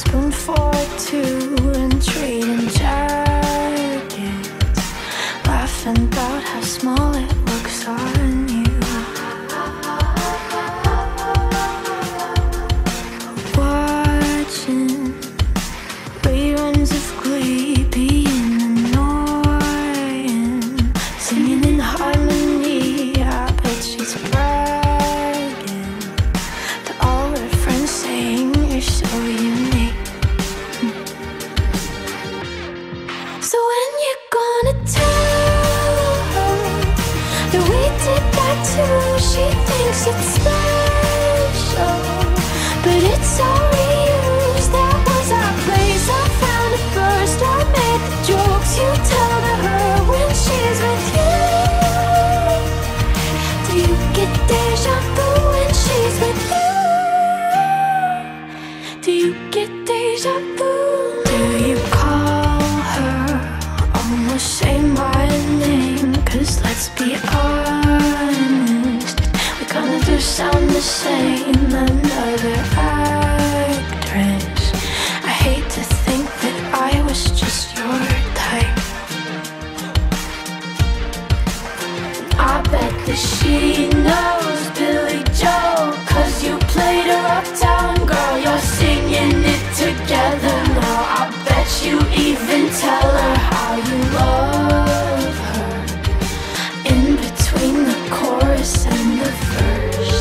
spoon for two and trading jackets, laughing about how small it looks on you. Watching reruns of Glee, being annoying, singing in harmony. I bet she's bragging to all her friends, saying you're so unique. So when you're gonna tell her that we did that too? She thinks it's special, but it's all reused. That was our place, I found it first. I made the jokes you tell to her when she's with you. Do you get deja vu when she's with you? Do you get deja vu? Do you call her, almost say my name? 'Cause let's be honest, we kinda do sound the same. Another actress. I hate to think that I was just your type. I bet that she knows Billy Joel, 'cause you played her uptown girl. You're singing it together now. I bet you even tell her how you love her in between the chorus and the verse.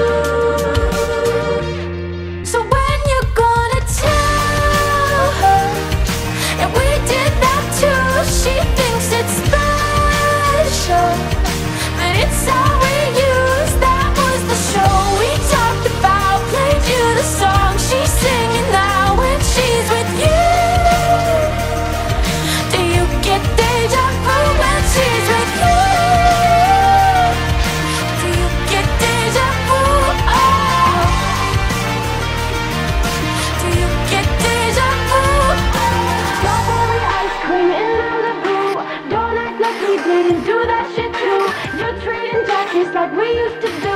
So when you're gonna tell her that we did that too? She thinks it's special, but it's all we use. That was the show we talked about, played you the song she's singing now when she's with you. Do you get deja vu when she's with you? Do you get deja vu? Oh. Do you get deja vu? Strawberry ice cream in Malibu. Don't act like we didn't do that shit too. You're trading jackets like we used to do.